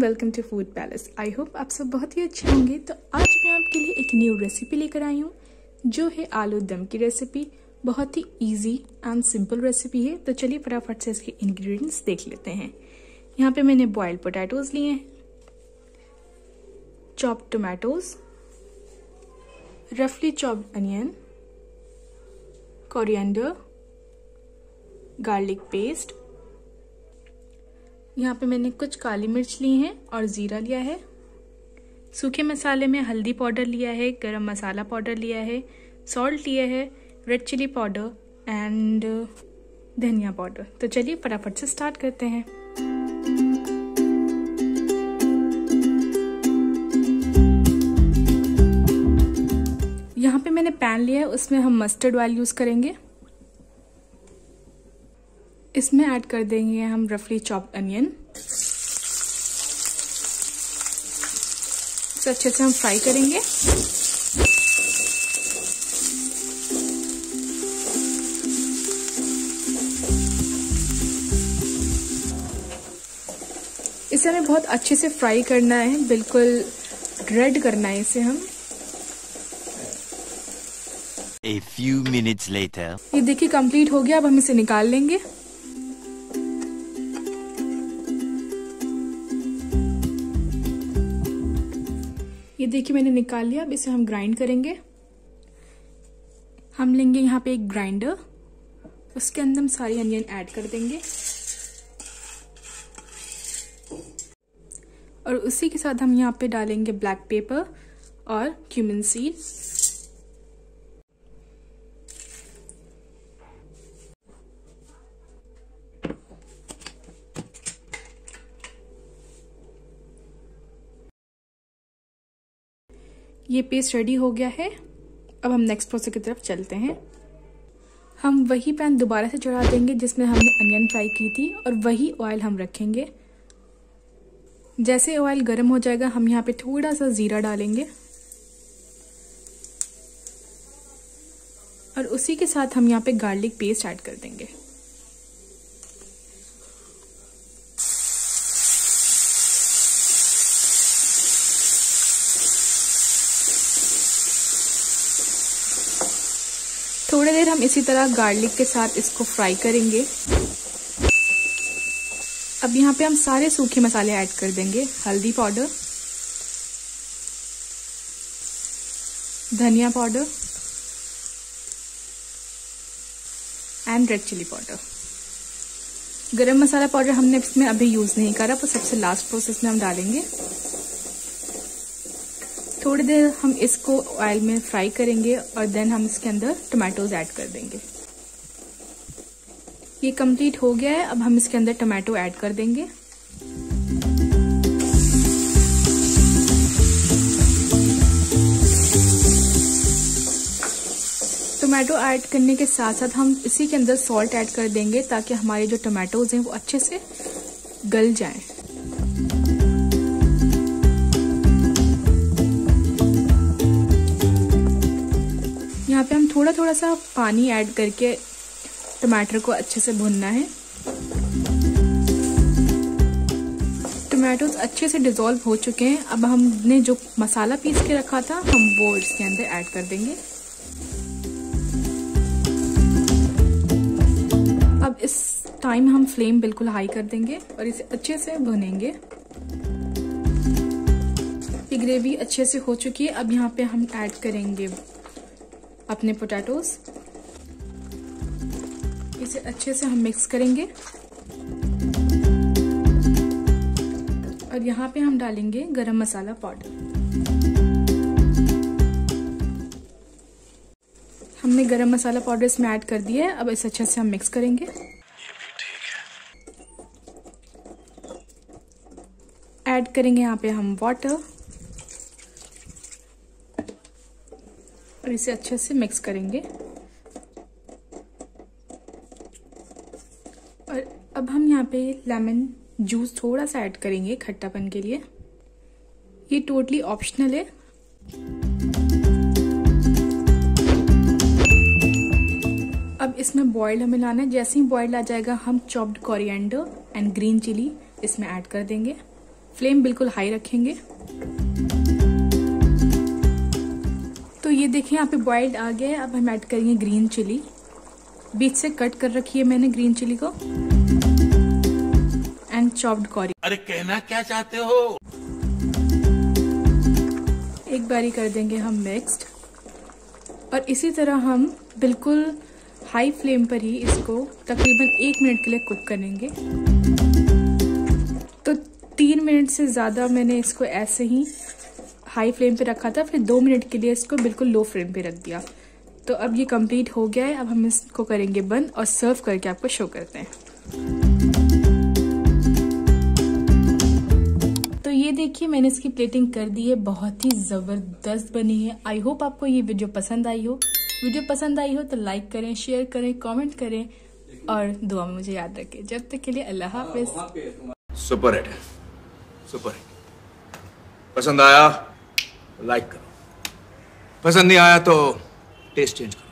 Welcome to food palace. I hope आप सब बहुत ही अच्छे होंगे। तो आज मैं आपके लिए एक न्यू रेसिपी लेकर आई हूँ जो है आलू दम की रेसिपी। बहुत ही इजी एंड सिंपल रेसिपी है। तो चलिए फटाफट से इसके इंग्रेडिएंट्स देख लेते हैं। यहाँ पे मैंने बॉइल्ड पोटैटोज लिए हैं, चॉप्ड टोमेटोज, रफली chopped onion, coriander, garlic paste. यहाँ पे मैंने कुछ काली मिर्च ली हैं और ज़ीरा लिया है। सूखे मसाले में हल्दी पाउडर लिया है, गरम मसाला पाउडर लिया है, सॉल्ट लिया है, रेड चिली पाउडर एंड धनिया पाउडर। तो चलिए फटाफट से स्टार्ट करते हैं। यहाँ पे मैंने पैन लिया है, उसमें हम मस्टर्ड ऑयल यूज़ करेंगे। इसमें ऐड कर देंगे हम रफली चॉप्ड अनियन। इसे अच्छे से हम फ्राई करेंगे। इसे हमें बहुत अच्छे से फ्राई करना है, बिल्कुल रेड करना है इसे हम। A few minutes later. ये देखिए कंप्लीट हो गया। अब हम इसे निकाल लेंगे। ये देखिए मैंने निकाल लिया। अब इसे हम ग्राइंड करेंगे। हम लेंगे यहाँ पे एक ग्राइंडर, उसके अंदर हम सारी अनियन ऐड कर देंगे और उसी के साथ हम यहाँ पे डालेंगे ब्लैक पेपर और क्यूमिन सीड। ये पेस्ट रेडी हो गया है। अब हम नेक्स्ट प्रोसेस की तरफ चलते हैं। हम वही पैन दोबारा से चढ़ा देंगे जिसमें हमने अनियन फ्राई की थी और वही ऑयल हम रखेंगे। जैसे ऑयल गर्म हो जाएगा हम यहाँ पे थोड़ा सा जीरा डालेंगे और उसी के साथ हम यहाँ पे गार्लिक पेस्ट ऐड कर देंगे। थोड़ी देर हम इसी तरह गार्लिक के साथ इसको फ्राई करेंगे। अब यहाँ पे हम सारे सूखे मसाले ऐड कर देंगे। हल्दी पाउडर, धनिया powder and red chilli powder. Garam masala powder हमने इसमें अभी यूज नहीं करा, पर सबसे लास्ट प्रोसेस में हम डालेंगे। थोड़ी देर हम इसको ऑयल में फ्राई करेंगे और देन हम इसके अंदर टमाटोज ऐड कर देंगे। ये कंप्लीट हो गया है। अब हम इसके अंदर टमाटो ऐड कर देंगे। टमाटो ऐड करने के साथ साथ हम इसी के अंदर सॉल्ट ऐड कर देंगे ताकि हमारे जो टमाटोज हैं वो अच्छे से गल जाएं। यहाँ पे हम थोड़ा थोड़ा सा पानी ऐड करके टमाटर को अच्छे से भूनना है। टमाटोज अच्छे से डिसॉल्व हो चुके हैं। अब हमने जो मसाला पीस के रखा था हम वो इसके अंदर ऐड कर देंगे। अब इस टाइम हम फ्लेम बिल्कुल हाई कर देंगे और इसे अच्छे से भुनेंगे। ये ग्रेवी अच्छे से हो चुकी है। अब यहाँ पे हम ऐड करेंगे अपने पोटैटोज। इसे अच्छे से हम मिक्स करेंगे और यहाँ पे हम डालेंगे गरम मसाला पाउडर। हमने गरम मसाला पाउडर इसमें ऐड कर दिया है। अब इसे अच्छे से हम मिक्स करेंगे। ऐड करेंगे यहाँ पे हम वाटर और इसे अच्छे से मिक्स करेंगे। और अब हम यहाँ पे लेमन जूस थोड़ा सा ऐड करेंगे खट्टापन के लिए। ये टोटली ऑप्शनल है। अब इसमें बॉइल्ड हमें लाना है। जैसे ही बॉइल्ड आ जाएगा हम chopped coriander and green chilli इसमें ऐड कर देंगे। फ्लेम बिल्कुल हाई रखेंगे। तो ये देखिए यहाँ पे बॉइल्ड आ गया है। अब हम ऐड करेंगे ग्रीन चिली, बीच से कट कर रखी है मैंने ग्रीन चिली को, एंड चॉप्ड कॉरी। अरे कहना क्या चाहते हो? एक बारी कर देंगे हम मिक्स्ड, और इसी तरह हम बिल्कुल हाई फ्लेम पर ही इसको तकरीबन 1 मिनट के लिए कुक करेंगे। तो 3 मिनट से ज़्यादा मैंने इसको ऐसे ही हाई फ्लेम पे रखा था, फिर 2 मिनट के लिए इसको बिल्कुल लो फ्लेम पे रख दिया। तो अब ये कंप्लीट हो गया है। अब हम इसको करेंगे बंद और सर्व करके आपको शो करते हैं। तो ये देखिए मैंने इसकी प्लेटिंग कर दी है, बहुत ही ज़बरदस्त बनी है। आई होप आपको ये वीडियो पसंद आई हो। वीडियो पसंद आई हो तो लाइक करें, शेयर करें, कमेंट करें और दुआ में मुझे याद रखें। जब तक के लिए अल्लाह हाफिज। Super hit, super hit. पसंद आया लाइक करो, पसंद नहीं आया तो टेस्ट चेंज करो।